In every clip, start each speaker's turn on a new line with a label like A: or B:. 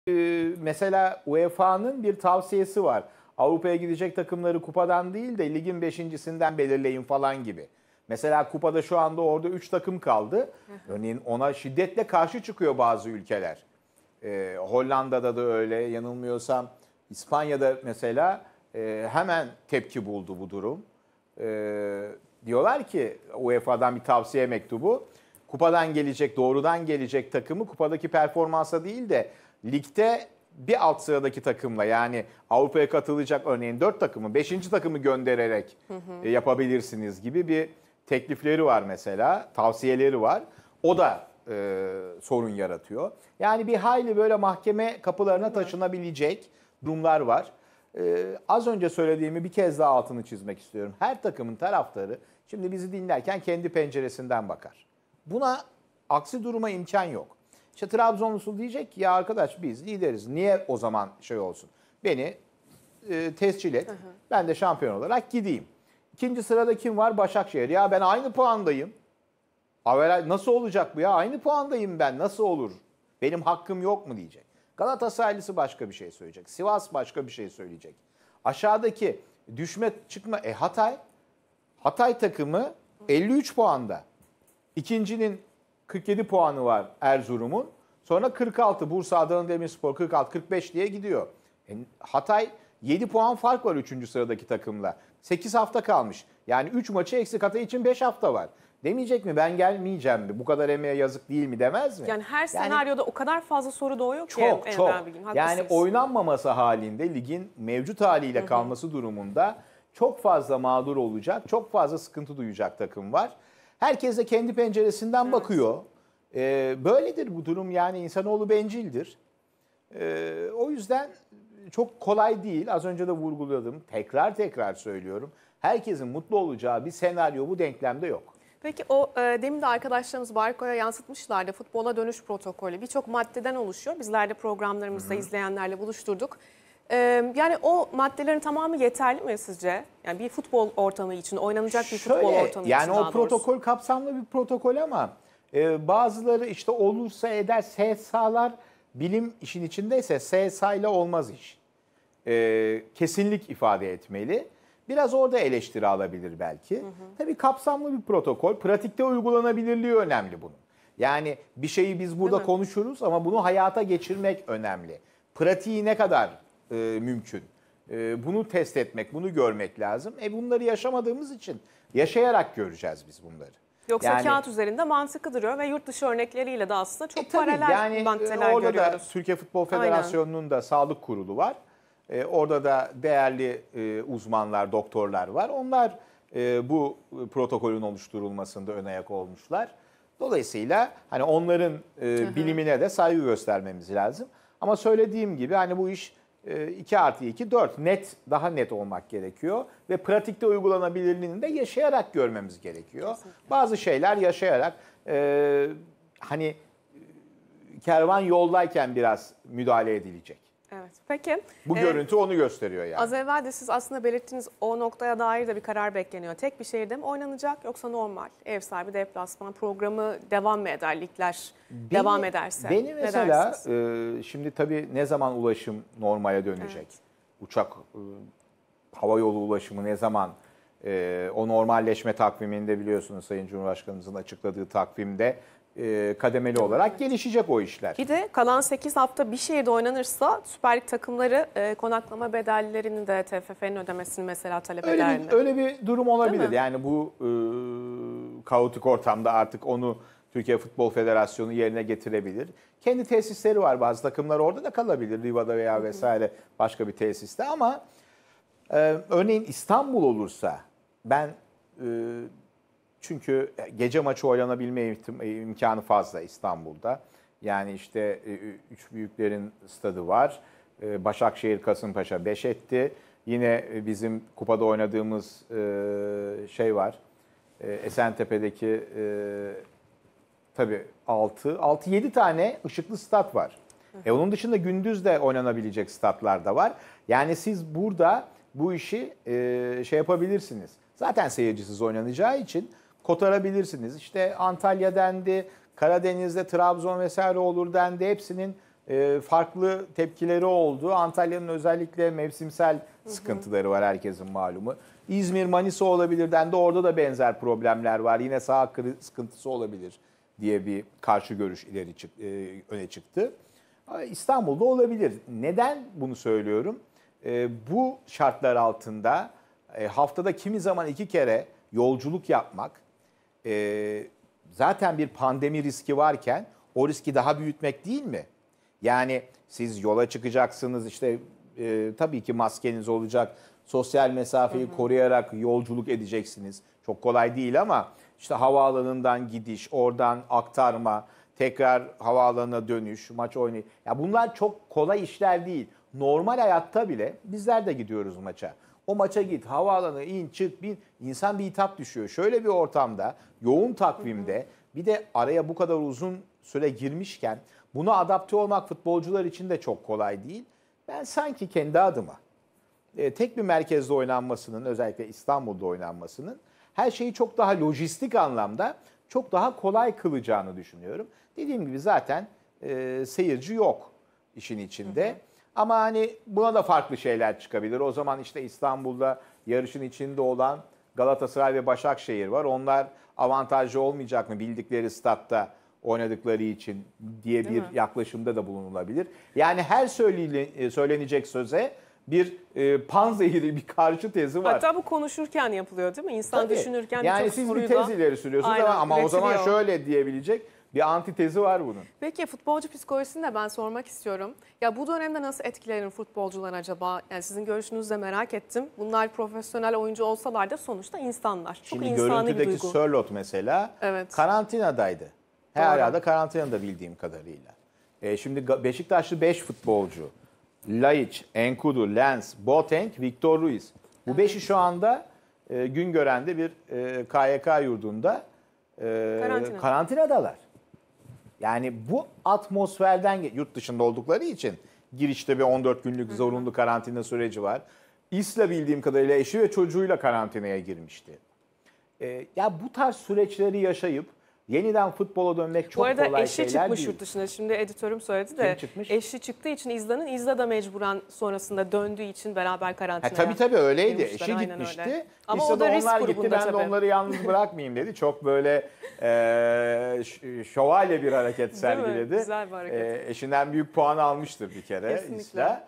A: Mesela UEFA'nın bir tavsiyesi var. Avrupa'ya gidecek takımları kupadan değil de ligin beşincisinden belirleyin falan gibi. Mesela kupada şu anda orada 3 takım kaldı. Örneğin ona şiddetle karşı çıkıyor bazı ülkeler. Hollanda'da da öyle, yanılmıyorsam İspanya'da mesela hemen tepki buldu bu durum. Diyorlar ki UEFA'dan bir tavsiye mektubu. Kupadan gelecek, doğrudan gelecek takımı kupadaki performansa değil de ligde bir alt sıradaki takımla, yani Avrupa'ya katılacak örneğin 4 takımı 5. takımı göndererek yapabilirsiniz gibi bir teklifleri var mesela, tavsiyeleri var. O da sorun yaratıyor. Yani bir hayli böyle mahkeme kapılarına taşınabilecek durumlar var. Az önce söylediğimi bir kez daha altını çizmek istiyorum. Her takımın taraftarı şimdi bizi dinlerken kendi penceresinden bakar. Buna aksi duruma imkan yok. İşte Trabzonlusu diyecek ki ya arkadaş biz lideriz. Niye o zaman şey olsun? Beni tescil et. Ben de şampiyon olarak gideyim. İkinci sırada kim var? Başakşehir. Ya ben aynı puandayım. Nasıl olacak bu ya? Aynı puandayım ben. Nasıl olur? Benim hakkım yok mu diyecek. Galatasaraylısı başka bir şey söyleyecek. Sivas başka bir şey söyleyecek. Aşağıdaki düşme çıkma. Hatay takımı 53 puanda. İkincinin 47 puanı var Erzurum'un. Sonra 46 Bursa, Adana Demirspor 46-45 diye gidiyor. Hatay 7 puan fark var 3. sıradaki takımla. 8 hafta kalmış. Yani 3 maçı eksik, Hatay için 5 hafta var. Demeyecek mi ben gelmeyeceğim mi? Bu kadar emeğe yazık değil mi demez mi?
B: Yani her senaryoda o kadar fazla soru doğuyor ki.
A: Çok. Yani oynanmaması halinde ligin mevcut haliyle kalması durumunda çok fazla mağdur olacak, çok fazla sıkıntı duyacak takım var. Herkes de kendi penceresinden bakıyor. Böyledir bu durum, yani insanoğlu bencildir. O yüzden çok kolay değil. Az önce de vurguladım. Tekrar söylüyorum. Herkesin mutlu olacağı bir senaryo bu denklemde yok.
B: Peki demin de arkadaşlarımız Barko'ya yansıtmışlardı. Futbola dönüş protokolü birçok maddeden oluşuyor. Bizler de programlarımızda izleyenlerle buluşturduk. Yani o maddelerin tamamı yeterli mi sizce? Yani bir futbol ortamı için, oynanacak bir futbol ortamı için daha doğrusu.
A: Yani o protokol kapsamlı bir protokol ama bazıları işte olursa eder, SSA'lar bilim işin içindeyse SSA ile olmaz iş. Kesinlik ifade etmeli. Biraz orada eleştiri alabilir belki. Tabii kapsamlı bir protokol, pratikte uygulanabilirliği önemli bunun. Yani bir şeyi biz burada konuşuruz ama bunu hayata geçirmek önemli. Pratiği ne kadar mümkün? Bunu test etmek, bunu görmek lazım. Bunları yaşamadığımız için yaşayarak göreceğiz biz bunları.
B: Yoksa kağıt üzerinde mantıklı duruyor ve yurt dışı örnekleriyle de aslında çok paralel maddeler
A: orada
B: görüyoruz.
A: Da Türkiye Futbol Federasyonu'nun da sağlık kurulu var. Orada da değerli uzmanlar, doktorlar var. Onlar bu protokolün oluşturulmasında ön ayak olmuşlar. Dolayısıyla hani onların bilimine de saygı göstermemiz lazım. Ama söylediğim gibi hani bu iş 2+2 4 daha net olmak gerekiyor ve pratikte uygulanabilirliğini de yaşayarak görmemiz gerekiyor. Kesinlikle. Bazı şeyler yaşayarak hani kervan yoldayken biraz müdahale edilecek.
B: Evet. Peki.
A: Bu görüntü onu gösteriyor yani.
B: Az evvel de siz aslında belirttiğiniz o noktaya dair de bir karar bekleniyor. Tek bir şehirde mi oynanacak yoksa normal ev sahibi deplasman programı devam mı eder, ligler devam ederse?
A: Beni mesela şimdi tabii ne zaman ulaşım normale dönecek? Evet. Uçak, hava yolu ulaşımı ne zaman? O normalleşme takviminde biliyorsunuz Sayın Cumhurbaşkanımızın açıkladığı takvimde kademeli olarak gelişecek o işler.
B: Bir de kalan 8 hafta bir şehirde oynanırsa Süper Lig takımları konaklama bedellerini de TFF'nin ödemesini mesela talep eder mi?
A: Öyle bir durum olabilir. Yani bu kaotik ortamda artık onu Türkiye Futbol Federasyonu yerine getirebilir. Kendi tesisleri var, bazı takımlar orada da kalabilir. Riva'da veya vesaire başka bir tesiste ama örneğin İstanbul olursa ben çünkü gece maçı oynanabilme imkanı fazla İstanbul'da. Yani işte 3 büyüklerin stadı var. Başakşehir Kasımpaşa 5 etti. Yine bizim kupada oynadığımız şey var. Esentepe'deki tabii 6-7 tane ışıklı stat var. Onun dışında gündüz de oynanabilecek statlar da var. Yani siz burada bu işi şey yapabilirsiniz. Zaten seyircisiz oynanacağı için kotarabilirsiniz. İşte Antalya dendi, Karadeniz'de Trabzon vesaire olur dendi. Hepsinin farklı tepkileri oldu. Antalya'nın özellikle mevsimsel sıkıntıları var, herkesin malumu. İzmir, Manisa olabilir dendi. Orada da benzer problemler var. Yine saha sıkıntısı olabilir diye bir karşı görüş öne çıktı. İstanbul'da olabilir. Neden bunu söylüyorum? Bu şartlar altında haftada kimi zaman 2 kere yolculuk yapmak, zaten bir pandemi riski varken o riski daha büyütmek değil mi? Yani siz yola çıkacaksınız, işte tabii ki maskeniz olacak, sosyal mesafeyi koruyarak yolculuk edeceksiniz. Çok kolay değil ama işte havaalanından gidiş, oradan aktarma, tekrar havaalanına dönüş, maç oynayış. Ya bunlar çok kolay işler değil. Normal hayatta bile bizler de gidiyoruz maça. O maça git, havaalanına in, çık, bin. İnsan bir hitap düşüyor. Şöyle bir ortamda, yoğun takvimde, bir de araya bu kadar uzun süre girmişken buna adapte olmak futbolcular için de çok kolay değil. Ben sanki kendi adıma tek bir merkezde oynanmasının, özellikle İstanbul'da oynanmasının her şeyi çok daha lojistik anlamda çok daha kolay kılacağını düşünüyorum. Dediğim gibi zaten seyirci yok işin içinde. Ama hani buna da farklı şeyler çıkabilir. O zaman işte İstanbul'da yarışın içinde olan Galatasaray ve Başakşehir var. Onlar avantajlı olmayacak mı bildikleri statta oynadıkları için diye bir yaklaşımda da bulunulabilir. Yani her söylenecek söze bir panzehiri, bir karşı tezi var.
B: Hatta bu konuşurken yapılıyor değil mi? İnsan
A: Tabii.
B: düşünürken
A: yani
B: çok
A: siz bir tez ileri sürüyorsunuz ama o zaman şöyle diyebilecek bir antitezi var bunun.
B: Peki futbolcu psikolojisini de ben sormak istiyorum. Ya bu dönemde nasıl etkilenir futbolcular acaba? Yani sizin görüşünüzü de merak ettim. Bunlar profesyonel oyuncu olsalar da sonuçta insanlar. Çok
A: Şimdi
B: insani bir
A: görüntüdeki
B: duygu.
A: Sörloth mesela karantinadaydı. Hala karantinada bildiğim kadarıyla. Şimdi Beşiktaşlı 5 futbolcu. Laiç, Enkudu, Lens, Boateng, Victor Ruiz. Bu 5'i şu anda Güngören'de bir KYK yurdunda karantinadalar. Yani bu atmosferden yurt dışında oldukları için girişte bir 14 günlük zorunlu karantina süreci var. İsla bildiğim kadarıyla eşi ve çocuğuyla karantinaya girmişti. Ya bu tarz süreçleri yaşayıp yeniden futbola dönmek çok kolay şeyler değil.
B: Bu arada eşi çıkmış yurt dışına. Şimdi editörüm söyledi de eşi çıktığı için İzla'nın da mecburen sonrasında döndüğü için beraber karantinaya
A: Tabii öyleydi. Eşi
B: aynen
A: gitmişti.
B: Öyle. Ama
A: İşte
B: o da risk
A: onlar gitti.
B: grubunda
A: Ben de
B: tabii.
A: onları yalnız bırakmayayım dedi. Çok böyle şövalye bir hareket sergiledi.
B: Güzel bir hareket.
A: Eşinden büyük puan almıştır bir kere.
B: Kesinlikle.
A: İsla.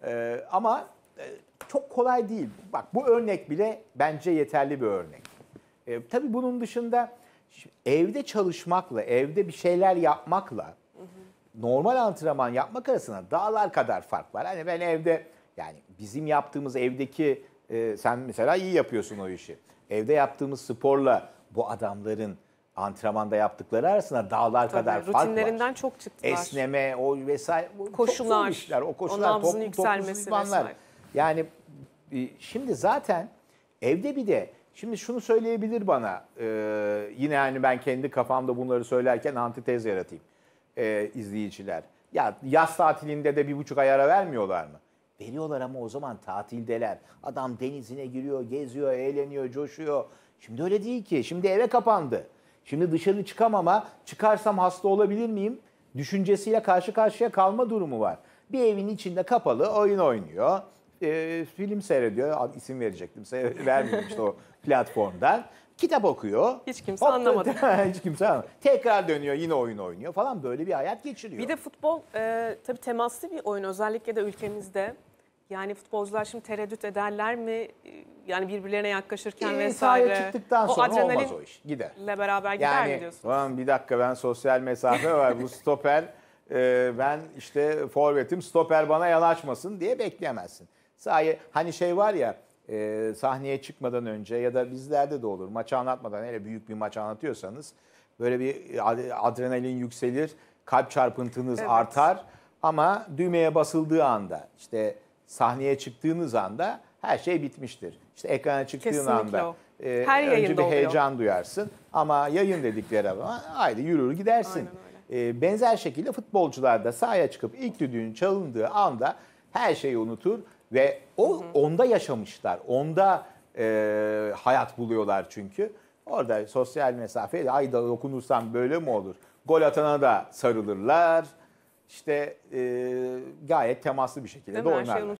A: Ama çok kolay değil. Bak bu örnek bile bence yeterli bir örnek. Tabii bunun dışında evde çalışmakla, evde bir şeyler yapmakla normal antrenman yapmak arasında dağlar kadar fark var. Hani ben evde, yani bizim yaptığımız evdeki, sen mesela iyi yapıyorsun o işi. Evde yaptığımız sporla bu adamların antrenmanda yaptıkları arasında dağlar kadar fark var.
B: Rutinlerinden çok çıktılar.
A: Esneme, o vesaire.
B: Koşular,
A: çok zor işler. O koşular,
B: o nabzın yükselmesi vesaire.
A: Yani şimdi zaten evde bir de, şimdi şunu söyleyebilir bana, yine yani ben kendi kafamda bunları söylerken antitez yaratayım izleyiciler. Ya yaz tatilinde de 1,5 ay ara vermiyorlar mı? Veriyorlar ama o zaman tatildeler. Adam denizine giriyor, geziyor, eğleniyor, coşuyor. Şimdi öyle değil ki. Şimdi eve kapandı. Şimdi dışarı çıkamama, çıkarsam hasta olabilir miyim düşüncesiyle karşı karşıya kalma durumu var. Bir evin içinde kapalı oyun oynuyor. Film seyrediyor. İsim verecektim. Vermeyeyim işte o platformdan. Kitap okuyor.
B: Hiç kimse anlamadı.
A: Hiç kimse anlamadı. Tekrar dönüyor, yine oyun oynuyor falan, böyle bir hayat geçiriyor.
B: Bir de futbol tabii temaslı bir oyun, özellikle de ülkemizde. Yani futbolcular şimdi tereddüt ederler mi? Yani birbirlerine yaklaşırken vesaire.
A: Sahaya çıktıktan sonra olmaz o iş. Gider.
B: Ile beraber gider mi diyorsunuz?
A: Yani bir dakika, ben sosyal mesafe var. Bu stoper, ben işte forvetim, stoper bana yanaşmasın diye bekleyemezsin. Sahaya, hani şey var ya, sahneye çıkmadan önce ya da bizlerde de olur, maçı anlatmadan, hele büyük bir maç anlatıyorsanız böyle bir adrenalin yükselir, kalp çarpıntınız artar ama düğmeye basıldığı anda, işte sahneye çıktığınız anda her şey bitmiştir. İşte ekrana çıktığın
B: kesinlikle
A: anda
B: önce
A: bir heyecan duyarsın ama yayın dedikleri zaman haydi yürür gidersin. Benzer şekilde futbolcular da sahaya çıkıp ilk düdüğün çalındığı anda her şeyi unutur ve onda yaşamışlar. Onda hayat buluyorlar çünkü. Orada sosyal mesafeyle ayda dokunursam böyle mi olur? Gol atana da sarılırlar. işte gayet temaslı bir şekilde
B: Değil
A: de
B: mi? Her şey
A: oynarlar.